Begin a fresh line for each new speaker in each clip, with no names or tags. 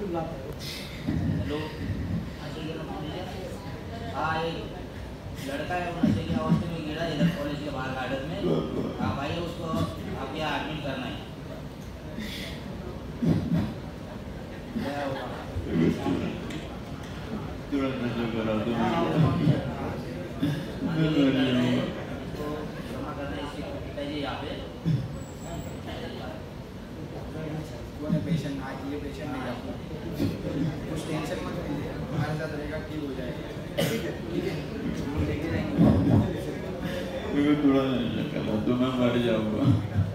Hello, आशा की किरण foundation. हाँ, एक लड़का है वो नशे की अवस्था में गिरा इधर कॉलेज के बाहर गार्डन में। हाँ भाई, उसको आपके यहाँ एडमिट करना है। क्या होगा?
तुरंत नशा करा दो।
तो जमा करना है इसके पिताजी यहाँ पे।
पेशेंट आज ये पेशेंट नहीं जाता, कुछ टेंशन मत लीजिए, हमारे साथ रहेगा, ठीक हो जाएगा। ठीक है, हम लेके जाएंगे।
मेरे को थोड़ा नशा करा दो, मैं मर जाऊँगा।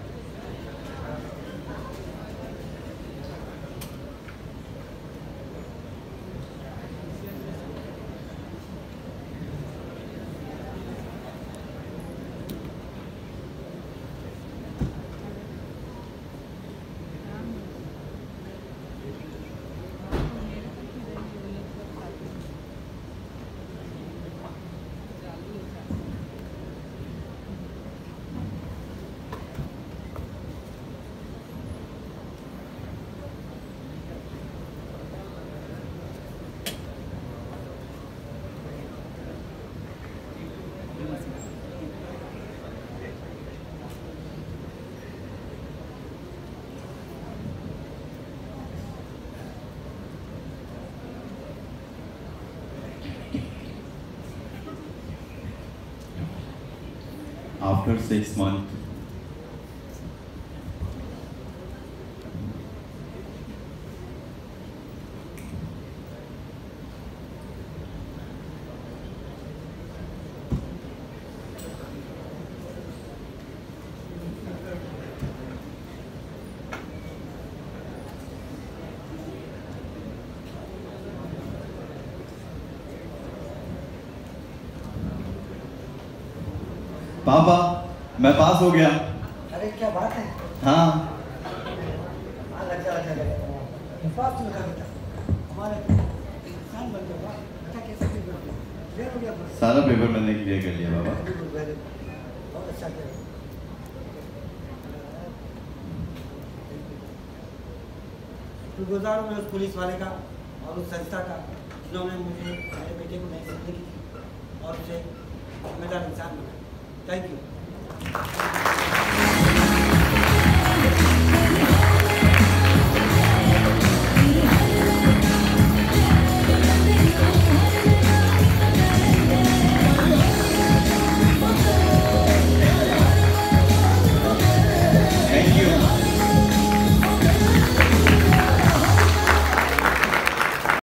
After 6 months, पापा मैं पास हो गया।
अरे क्या बात है?
हाँ,
लग जा पास तो लगा बेटा, हमारे इंसान बन गया बेटा। कैसे क्लियर हो गया?
सारा पेपर मैंने क्लियर कर लिया बाबा।
बहुत अच्छा किया। शुक्रगुजार हूँ मैं उस पुलिस वाले का और उस संस्था का जिन्होंने मुझे मेरे बेटे को नई जिंदगी दी और उसे जिम्मेदार इंसान बनाया। Thank you.